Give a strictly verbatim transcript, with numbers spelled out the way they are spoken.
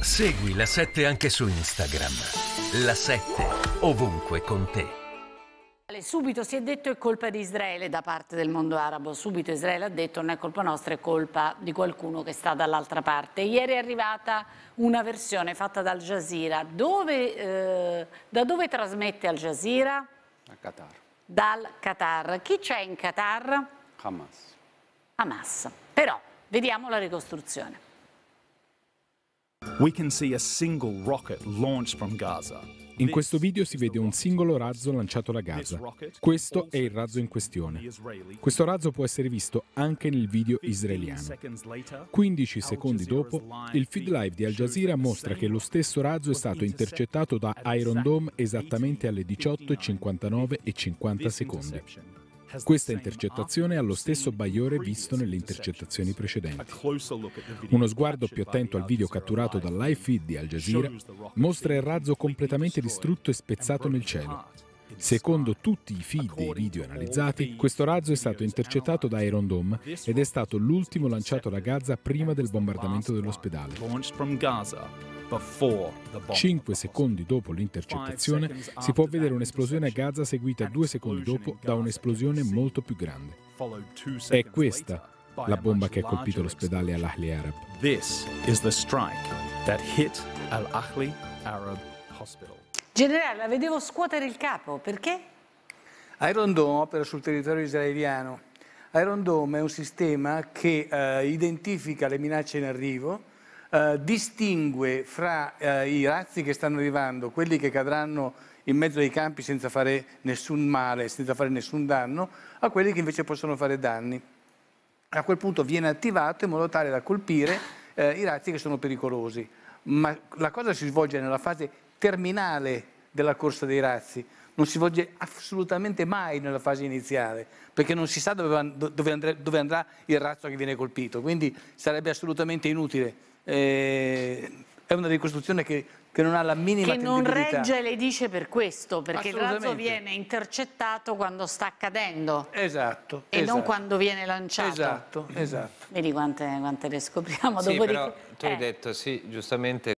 Segui La sette anche su Instagram. La sette, ovunque con te. Subito si è detto è colpa di Israele da parte del mondo arabo, subito Israele ha detto non è colpa nostra, è colpa di qualcuno che sta dall'altra parte. Ieri è arrivata una versione fatta da Al Jazeera, dove, eh, da dove trasmette Al Jazeera? Da Qatar. Dal Qatar. Chi c'è in Qatar? Hamas. Hamas. Però vediamo la ricostruzione. We can see a single rocket launched from Gaza. In questo video si vede un singolo razzo lanciato da Gaza. Questo è il razzo in questione. Questo razzo può essere visto anche nel video israeliano. quindici secondi dopo, il feed live di Al Jazeera mostra che lo stesso razzo è stato intercettato da Iron Dome esattamente alle diciotto e cinquantanove e cinquanta secondi. Questa intercettazione ha lo stesso bagliore visto nelle intercettazioni precedenti. Uno sguardo più attento al video catturato dal live feed di Al Jazeera mostra il razzo completamente distrutto e spezzato nel cielo. Secondo tutti i feed dei video analizzati, questo razzo è stato intercettato da Iron Dome ed è stato l'ultimo lanciato da Gaza prima del bombardamento dell'ospedale. Cinque secondi dopo l'intercettazione si può vedere un'esplosione a Gaza seguita due secondi dopo da un'esplosione molto più grande. È questa la bomba che ha colpito l'ospedale Al-Ahli Arab. This is the strike that hit Al-Ahli Arab Hospital. Generale, la vedevo scuotere il capo, perché? Iron Dome opera sul territorio israeliano. Iron Dome è un sistema che eh, identifica le minacce in arrivo, eh, distingue fra eh, i razzi che stanno arrivando, quelli che cadranno in mezzo ai campi senza fare nessun male, senza fare nessun danno, a quelli che invece possono fare danni. A quel punto viene attivato in modo tale da colpire eh, i razzi che sono pericolosi. Ma la cosa si svolge nella fase terminale della corsa dei razzi, non si svolge assolutamente mai nella fase iniziale, perché non si sa dove, dove, andrà, dove andrà il razzo che viene colpito, quindi sarebbe assolutamente inutile. Eh, è una ricostruzione che, che non ha la minima che non credibilità. regge, le dice, per questo, perché il razzo viene intercettato quando sta accadendo. Esatto. E esatto. non quando viene lanciato. Esatto, esatto. Vedi quante, quante le scopriamo. Sì, Dopodiché... però tu hai eh. detto, sì, giustamente,